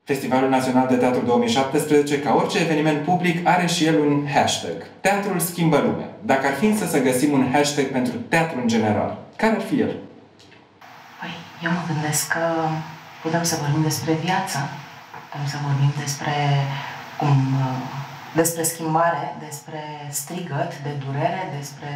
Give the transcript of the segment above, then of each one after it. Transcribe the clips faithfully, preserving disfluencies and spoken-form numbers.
Festivalul Național de Teatru două mii șaptesprezece, ca orice eveniment public, are și el un hashtag. Teatrul schimbă lumea. Dacă ar fi să găsim un hashtag pentru teatru în general, care ar fi el? Păi, eu mă gândesc că putem să vorbim despre viață, putem să vorbim despre cum, despre schimbare, despre strigăt de durere, despre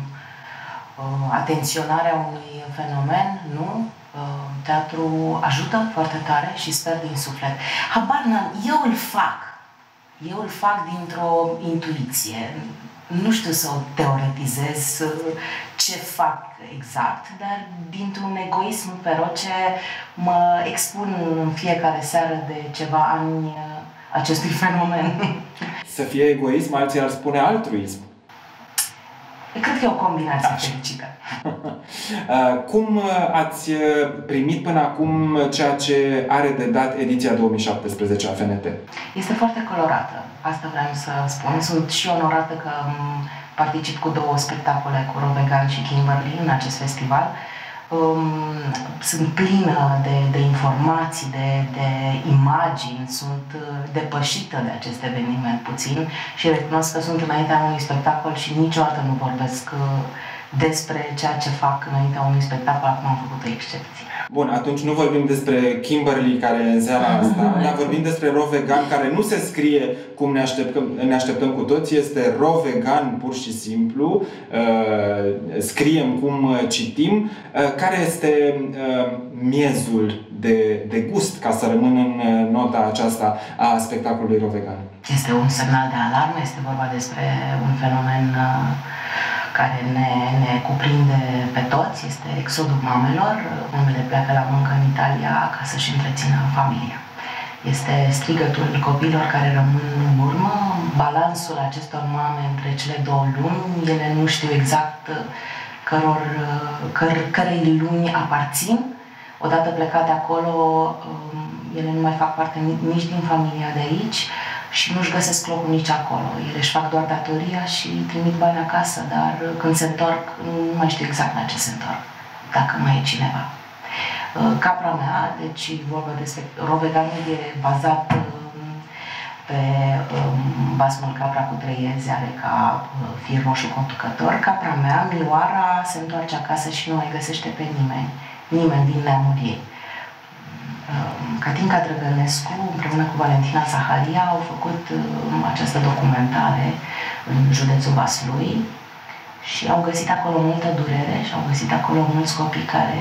uh, atenționarea unui fenomen, nu? Teatru ajută foarte tare și sper din suflet. Habar n-am, eu îl fac. Eu îl fac dintr-o intuiție. Nu știu să o teoretizez ce fac exact, dar dintr-un egoism feroce mă expun în fiecare seară de ceva ani acestui fenomen. Să fie egoism, alții ar spune altruism. Cred că e o combinație fericită. Cum ați primit până acum ceea ce are de dat ediția două mii șaptesprezece a F N T? Este foarte colorată. Asta vreau să spun. Sunt și onorată că particip cu două spectacole cu Rovegan și Kimberly în acest festival. Sunt plină de, de informații, de, de imagini, sunt depășită de acest eveniment puțin și recunosc că sunt înaintea unui spectacol și niciodată nu vorbesc despre ceea ce fac înaintea unui spectacol, acum am făcut o excepție. Bun, atunci nu vorbim despre Kimberly care e în seara asta, dar vorbim despre Rovegan, care nu se scrie cum ne așteptăm, ne așteptăm cu toți, este Rovegan pur și simplu, uh, scriem cum citim. Uh, care este uh, miezul de, de gust, ca să rămân în nota aceasta a spectacolului Rovegan? Este un semnal de alarmă, este vorba despre un fenomen uh, care ne, ne cuprinde pe toți, este exodul mamelor. Mamele pleacă la muncă în Italia ca să-și întrețină familia. Este strigătul copiilor care rămân în urmă, balansul acestor mame între cele două lumi, ele nu știu exact căror, căr, cărei luni aparțin. Odată plecate acolo, ele nu mai fac parte nici din familia de aici, și nu-și găsesc locul nici acolo. Ele își fac doar datoria și trimit bani acasă, dar când se întorc, nu mai știu exact la ce se întorc, dacă mai e cineva. Capra mea, deci vorba despre Roveganul, e bazat pe basmul Capra cu trei ezi, are ca fir roșu conducător. Capra mea, Mioara, se întoarce acasă și nu mai găsește pe nimeni, nimeni din neamul ei. Catinca Drăgănescu, împreună cu Valentina Zaharia, au făcut această documentare în județul Vaslui și au găsit acolo multă durere și au găsit acolo mulți copii care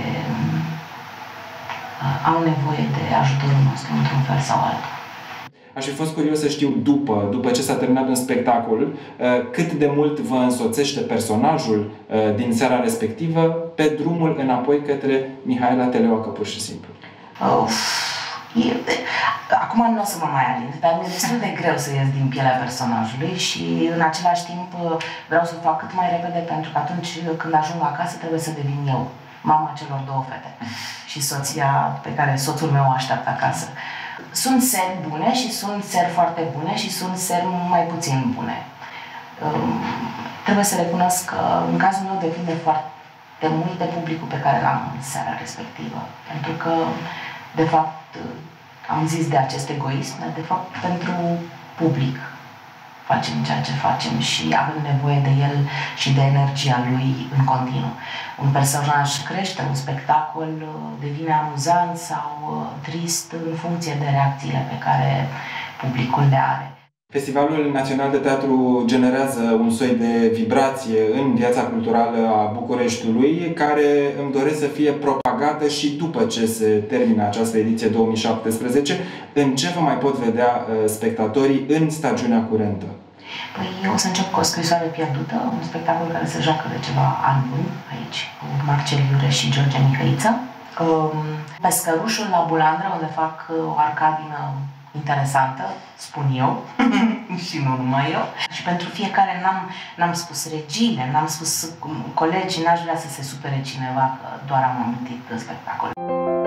au nevoie de ajutorul nostru într-un fel sau altul. Aș fi fost curios să știu, după, după ce s-a terminat un spectacol, cât de mult vă însoțește personajul din seara respectivă pe drumul înapoi către Mihaela Teleoacă, pur și simplu. Uf, e, acum nu o să mă mai alind, dar mi-e destul de greu să ies din pielea personajului și în același timp vreau să o fac cât mai repede, pentru că atunci când ajung acasă trebuie să devin eu mama celor două fete și soția pe care soțul meu o așteaptă acasă. Sunt seri bune și sunt seri foarte bune și sunt seri mai puțin bune. Um, trebuie să recunosc că în cazul meu depinde foarte mult de publicul pe care l-am în seara respectivă, pentru că de fapt, am zis de acest egoism, dar de fapt pentru public facem ceea ce facem și avem nevoie de el și de energia lui în continuu. Un personaj crește, un spectacol devine amuzant sau trist în funcție de reacțiile pe care publicul le are. Festivalul Național de Teatru generează un soi de vibrație în viața culturală a Bucureștiului, care îmi doresc să fie propagată și după ce se termină această ediție două mii șaptesprezece. În ce vă mai pot vedea spectatorii în stagiunea curentă? Păi eu o să încep cu O scrisoare pierdută, un spectacol care se joacă de ceva ani buni aici, cu Marcel Iure și George Mihăiță. Pescărușul la Bulandra, unde fac o arcadină interesantă, spun eu, și nu numai eu. Și pentru fiecare n-am spus regiile, n-am spus colegii, n-aș vrea să se supere cineva că doar am amintit spectacolul.